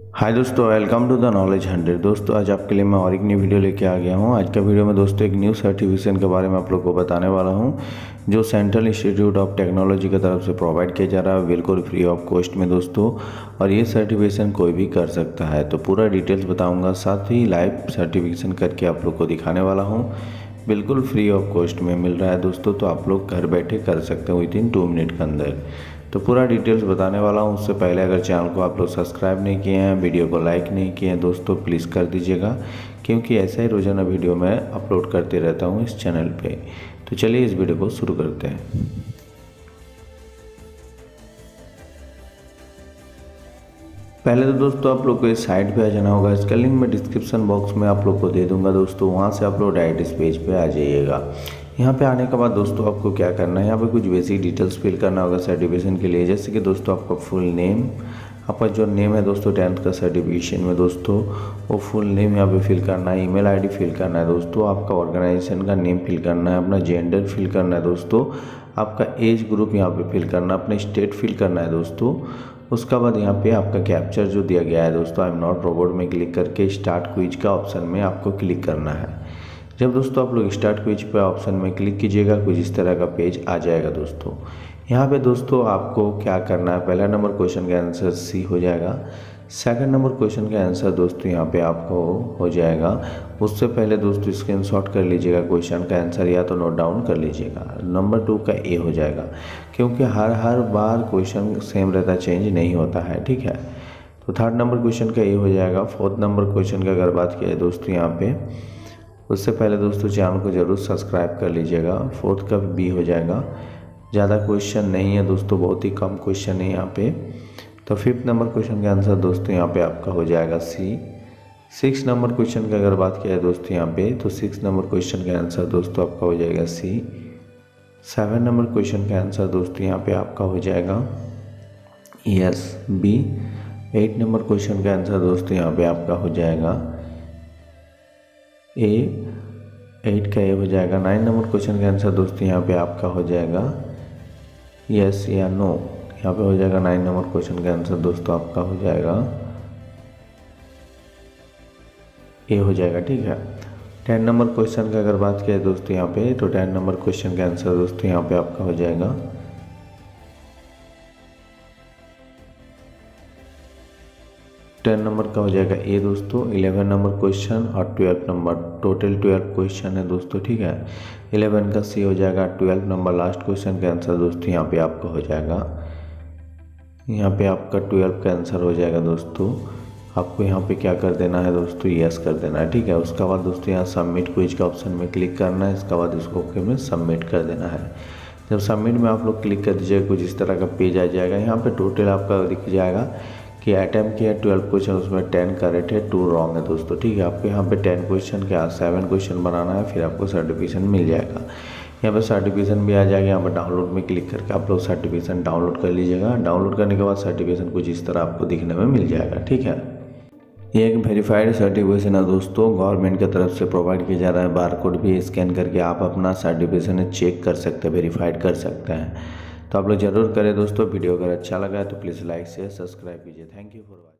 हाय दोस्तों, welcome to the knowledge 100। दोस्तों आज आपके लिए मैं और एक नई वीडियो लेके आ गया हूँ। आज का वीडियो में दोस्तों एक न्यू सर्टिफिकेशन के बारे में आप लोग को बताने वाला हूँ, जो सेंट्रल इंस्टीट्यूट ऑफ टेक्नोलॉजी की तरफ से प्रोवाइड किया जा रहा है, बिल्कुल फ्री ऑफ कॉस्ट में दोस्तों। और ये सर्टिफिकेशन कोई भी कर सकता है, तो पूरा डिटेल्स बताऊँगा, साथ ही लाइव सर्टिफिकेशन करके आप लोग को दिखाने वाला हूँ। बिल्कुल फ्री ऑफ कॉस्ट में मिल रहा है दोस्तों, तो आप लोग घर बैठे कर सकते हैं विदिन 2 मिनट के अंदर। तो पूरा डिटेल्स बताने वाला हूँ। उससे पहले अगर चैनल को आप लोग सब्सक्राइब नहीं किए हैं, वीडियो को लाइक नहीं किए हैं दोस्तों, प्लीज़ कर दीजिएगा, क्योंकि ऐसा ही रोज़ाना वीडियो मैं अपलोड करते रहता हूँ इस चैनल पे। तो चलिए इस वीडियो को शुरू करते हैं। पहले तो दोस्तों आप लोग को इस साइट पे आ जाना होगा। इसका लिंक मैं डिस्क्रिप्शन बॉक्स में आप लोग को दे दूंगा दोस्तों, वहाँ से आप लोग डायरेक्ट इस पेज पे आ जाइएगा। यहाँ पे आने के बाद दोस्तों आपको क्या करना है, यहाँ पे कुछ बेसिक डिटेल्स फिल करना होगा सर्टिफिकेशन के लिए। जैसे कि दोस्तों आपका फुल नेम, आपका जो नेम है दोस्तों 10th का सर्टिफिकेशन में दोस्तों, वो फुल नेम यहाँ पे फिल करना है। ईमेल आईडी फिल करना है दोस्तों, आपका ऑर्गेनाइजेशन का नेम फिल करना है, अपना जेंडर फिल करना है दोस्तों, आपका एज ग्रुप यहाँ पे फिल करना है, अपना स्टेट फिल करना है दोस्तों। उसके बाद यहाँ पे आपका कैप्चर जो दिया गया है दोस्तों, आई एम नॉट रोबोट में क्लिक करके स्टार्ट क्विज का ऑप्शन में आपको क्लिक करना है। जब दोस्तों आप लोग स्टार्ट क्विज पे ऑप्शन में क्लिक कीजिएगा, कुछ इस तरह का पेज आ जाएगा दोस्तों। यहाँ पे दोस्तों आपको क्या करना है, पहला नंबर क्वेश्चन का आंसर सी हो जाएगा। सेकंड नंबर क्वेश्चन का आंसर दोस्तों यहाँ पे आपको हो जाएगा। उससे पहले दोस्तों स्क्रीनशॉट कर लीजिएगा क्वेश्चन का आंसर, या तो नोट डाउन कर लीजिएगा। नंबर 2 का ए हो जाएगा, क्योंकि हर बार क्वेश्चन सेम रहता, चेंज नहीं होता है, ठीक है। तो थर्ड नंबर क्वेश्चन का ए हो जाएगा। फोर्थ नंबर क्वेश्चन का अगर बात किया है दोस्तों यहाँ पे, उससे पहले दोस्तों चैनल को ज़रूर सब्सक्राइब कर लीजिएगा। फोर्थ का बी हो जाएगा। ज़्यादा क्वेश्चन नहीं है दोस्तों, बहुत ही कम क्वेश्चन है यहाँ पे। तो फिफ्थ नंबर क्वेश्चन का आंसर दोस्तों यहाँ पे आपका हो जाएगा सी। 6 नंबर क्वेश्चन का अगर बात किया है दोस्तों यहाँ पे, तो 6 नंबर क्वेश्चन का आंसर दोस्तों आपका हो जाएगा सी। 7 नंबर क्वेश्चन का आंसर दोस्तों यहाँ पे आपका हो जाएगा यस बी। 8 नंबर क्वेश्चन का आंसर दोस्तों यहाँ पे आपका हो जाएगा ए। 8 का ए हो जाएगा। 9 नंबर क्वेश्चन का आंसर दोस्तों यहाँ पे आपका हो जाएगा यस या नो। यहाँ पे हो जाएगा 9 नंबर क्वेश्चन का आंसर दोस्तों आपका हो जाएगा ए हो जाएगा, ठीक है। 10 नंबर क्वेश्चन का अगर बात किया दोस्तों यहाँ पे, तो 10 नंबर क्वेश्चन का आंसर दोस्तों यहाँ पे आपका हो जाएगा 10 नंबर का हो जाएगा ए दोस्तों। 11 नंबर क्वेश्चन और 12 नंबर, टोटल 12 क्वेश्चन है दोस्तों, ठीक है। 11 का सी हो जाएगा। 12 नंबर लास्ट क्वेश्चन का आंसर दोस्तों यहाँ पे आपका हो जाएगा, यहाँ पे आपका 12 का आंसर हो जाएगा दोस्तों। आपको यहाँ पे क्या कर देना है दोस्तों, यस कर देना है, ठीक है। उसके बाद दोस्तों यहाँ सबमिट क्विज का ऑप्शन में क्लिक करना है। इसके बाद इसको ओके में सबमिट कर देना है। जब सबमिट में आप लोग क्लिक कर दीजिएगा, कुछ इस तरह का पेज आ जाएगा। यहाँ पे टोटल आपका दिख जाएगा कि अटैम्प्ट किया 12 क्वेश्चन, उसमें 10 करेक्ट है, 2 रॉन्ग है दोस्तों, ठीक है। आपको यहाँ पे 10 क्वेश्चन के 7 क्वेश्चन बनाना है, फिर आपको सर्टिफिकेशन मिल जाएगा। यहाँ पे सर्टिफिकेशन भी आ जाएगा। यहाँ पर डाउनलोड में क्लिक करके आप लोग सर्टिफिकेशन डाउनलोड कर लीजिएगा। डाउनलोड करने के बाद सर्टिफिकेशन कुछ इस तरह आपको दिखने में मिल जाएगा, ठीक है। ये एक वेरीफाइड सर्टिफिकेशन है दोस्तों, गवर्नमेंट की तरफ से प्रोवाइड किया जा रहा है। बारकोड भी स्कैन करके आप अपना सर्टिफिकेशन चेक कर सकते हैं, वेरीफाइड कर सकते हैं। तो आप लोग ज़रूर करें दोस्तों। वीडियो अगर अच्छा लगा है तो प्लीज़ लाइक शेयर सब्सक्राइब कीजिए। Thank you for watching.